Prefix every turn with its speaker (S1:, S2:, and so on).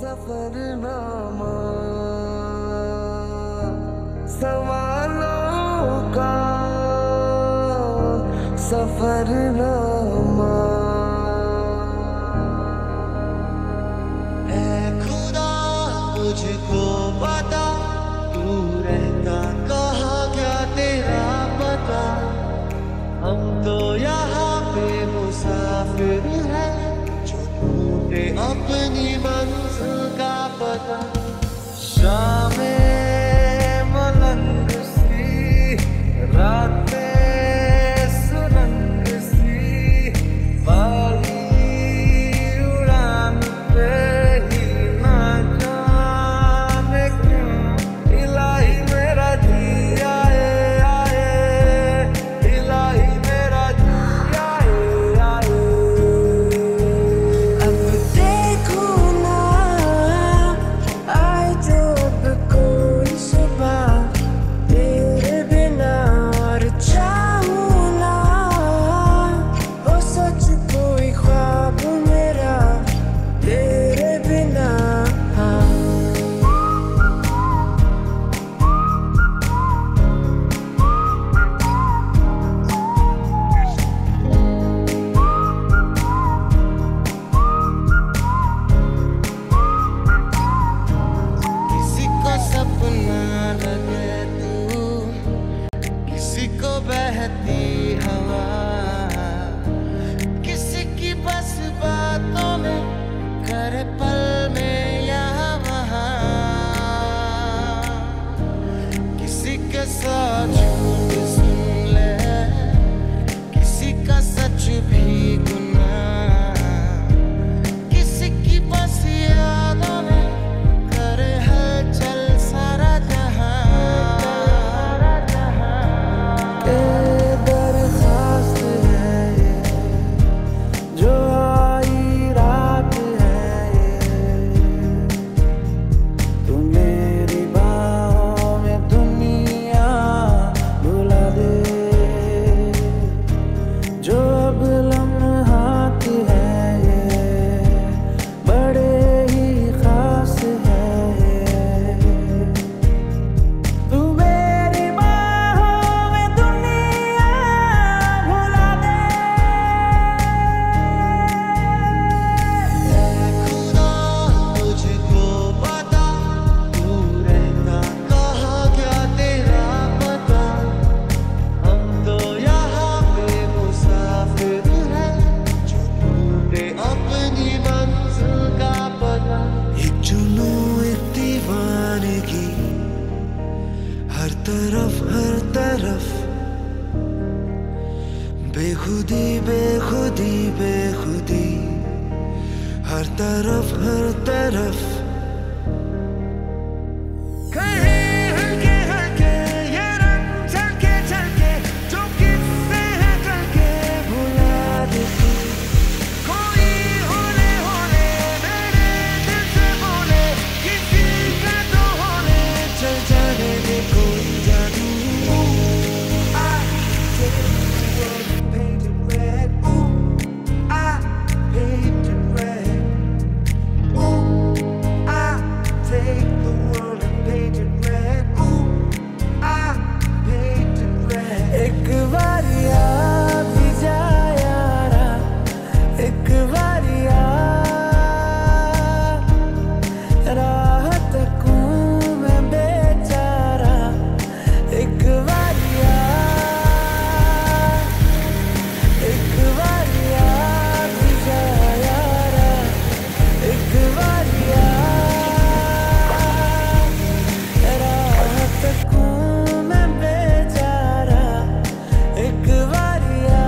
S1: सफरनामा सवालों का सफरनामा।
S2: ऐ खुदा मुझको बता, तू रहता कहाँ क्या तेरा पता। हम तो यहाँ पे मुसाफिर हैं, जो ढूंढे अपनी मंजिल का पता। शामें मलंग सी, रातें सुरंग सी, बाली उड़ान पे ही ना जाने क्यों इलाही मेरा जी आए आए, इलाही मेरा जी आए आए।
S1: अब देखो ना आए जो अब कोई सुबह तेरे बिना, और चाहूं ना वो सच कोई ख्वाब मेरा तेरे बिना।
S2: किसी को सपना लगे तू, किसी को बहती हवा, किसी की बस बातों में करे पल में यहाँ वहाँ। किसी के साथ झूठ सुन ले, किसी का सच भी गुनाह, किसी की बस यादों में करे हलचल सारा जहां।
S1: ये दरख्वास्त है ये, जो आई रात है ये, तू मेरी बाहों में दुनिया भुला दे। जो अब लम्हात है ये, बड़े ही खास है ये, तू मेरी बाहों में दुनिया भुला दे।
S2: खुदा मुझको बता, तू रहता कहाँ क्या तेरा पता। हम तो यहाँ पे मुसाफिर हैं, जो ढूंढे अपनी मंजिल का पता। एक जुनून एक दीवानगी, हर तरफ बेखुदी बेखुदी बेखुदी, हर तरफ कहीं हल्के हल्के ये रंग झलके झलके, जो किस्से हैं चल के भुला देती। कोई होने होने मेरे दिल से बोले, किसी का तो होने चल जाने दे कोई जादू।
S1: Take the world and paint it red. Ooh, I painted red. एक बारी आ भी जा यारा, एक बारी आ, राह तकूं मैं बेचारा। एक बारी आ, एक बारी आ भी जा यारा, एक बारी आ, राह तकूं मैं बेचारा। एक बारी आ।